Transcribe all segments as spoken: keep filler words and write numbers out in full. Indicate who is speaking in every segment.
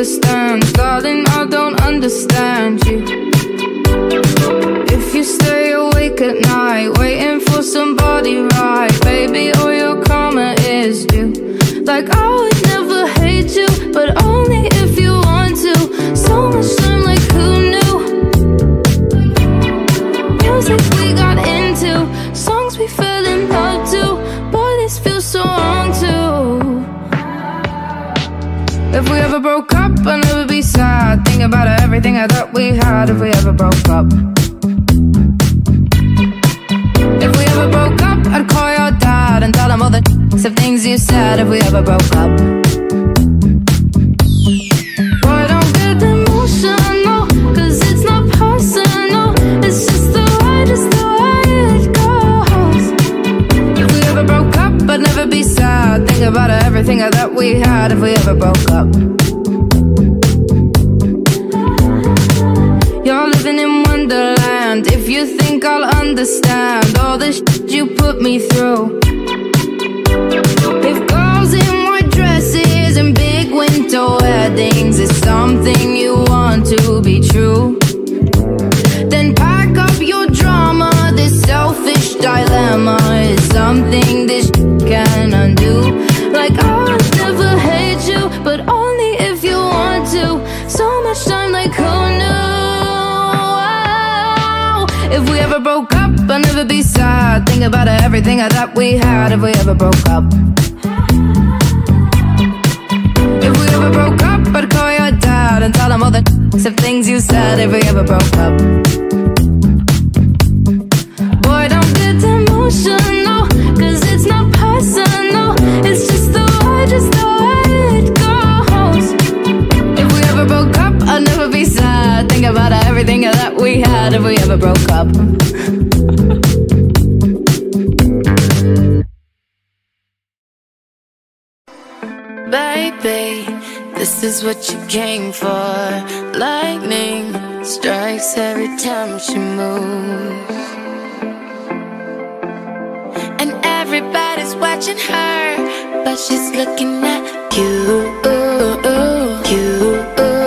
Speaker 1: understand. Darling, I don't understand you. If you stay awake at night, waiting for somebody right, baby, all your karma is due. Like I would never hate you, but only if you want to. So much time, like who knew? Music we got into, songs we fell in love to. Boy, this feels so wrong too. If we ever broke up, I'd never be sad. Think about everything I thought we had. If we ever broke up, if we ever broke up, I'd call your dad and tell him all the of things you said. If we ever broke up, boy, don't get emotional, cause it's not personal. It's just the way, just the way it goes. If we ever broke up, I'd never be sad. Think about everything I thought we had. If we ever broke up, you're living in Wonderland. If you think I'll understand all the shit you put me through. If girls in white dresses and big winter weddings is something you want to be true, then pack up your drama. This selfish dilemma is something this can undo. Like I'll never hate you, but only if you want to. So much time, like who knew? If we ever broke up, I'd never be sad. Think about everything I thought we had. If we ever broke up, if we ever broke up, I'd call your dad and tell him all the of things you said. If we ever broke up, boy, don't get emotional, cause it's not personal. It's just the way, just the way it goes. If we ever broke up, I'd never be sad. Think about everything that we had. If we ever broke up, baby, this is what you came for. Lightning strikes every time she moves, and everybody's watching her, but she's looking at you, you, you.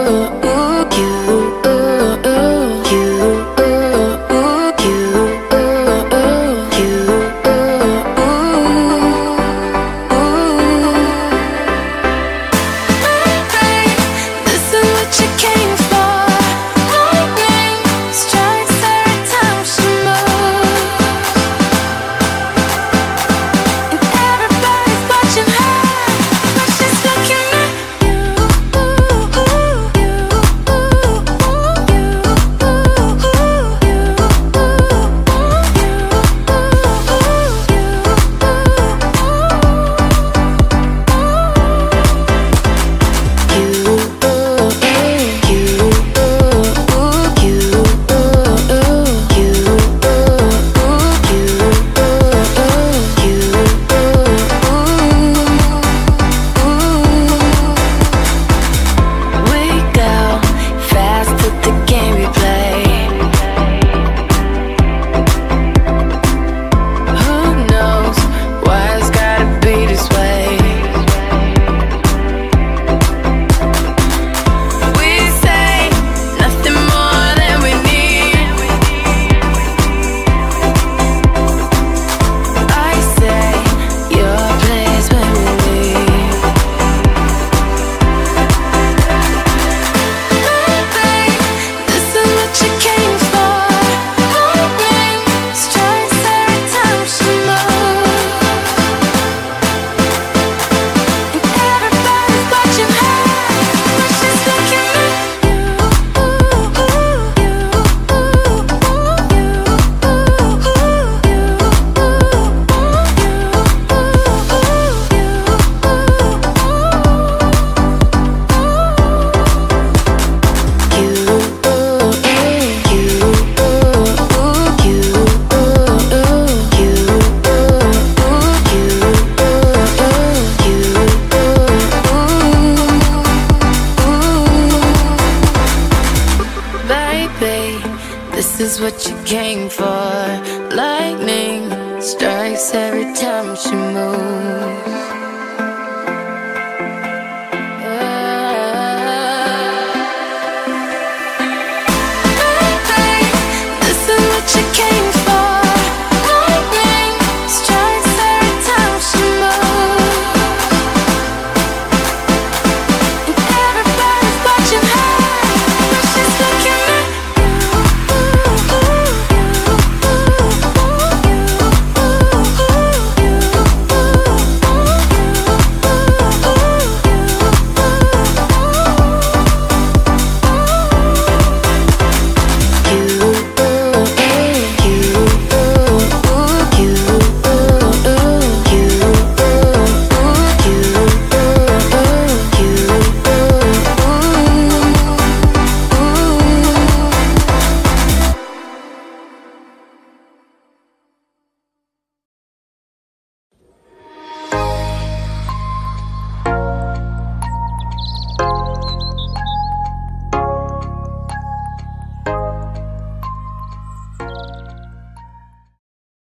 Speaker 1: This is what you came for. Lightning strikes every time she moves.